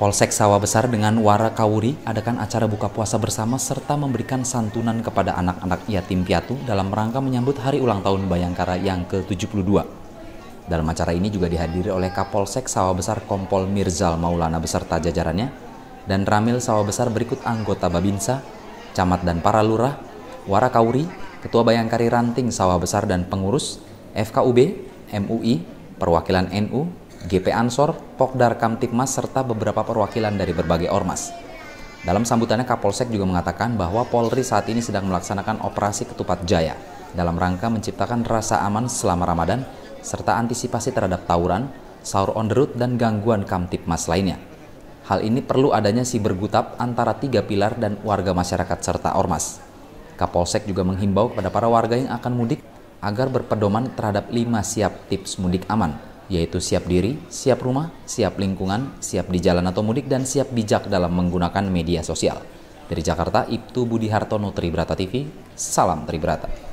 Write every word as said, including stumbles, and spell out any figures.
Kapolsek Sawah Besar dengan Warakawuri adakan acara buka puasa bersama serta memberikan santunan kepada anak-anak yatim piatu dalam rangka menyambut hari ulang tahun Bayangkara yang ke tujuh puluh dua. Dalam acara ini juga dihadiri oleh Kapolsek Sawah Besar Kompol Mirzal Maulana beserta jajarannya, dan Ramil Sawah Besar berikut anggota Babinsa, Camat dan para lurah, Warakawuri, Ketua Bayangkari Ranting Sawah Besar dan pengurus, F K U B, M U I, perwakilan N U, G P Ansor, Pokdar Kamtipmas, serta beberapa perwakilan dari berbagai ormas. Dalam sambutannya, Kapolsek juga mengatakan bahwa Polri saat ini sedang melaksanakan operasi Ketupat Jaya dalam rangka menciptakan rasa aman selama Ramadan, serta antisipasi terhadap tawuran, sahur on the road, dan gangguan Kamtipmas lainnya. Hal ini perlu adanya sibergutap antara tiga pilar dan warga masyarakat serta ormas. Kapolsek juga menghimbau kepada para warga yang akan mudik agar berpedoman terhadap lima siap tips mudik aman, yaitu siap diri, siap rumah, siap lingkungan, siap di jalan atau mudik, dan siap bijak dalam menggunakan media sosial. Dari Jakarta, Ibtu Budi Hartono, Tribrata T V, salam Tribrata.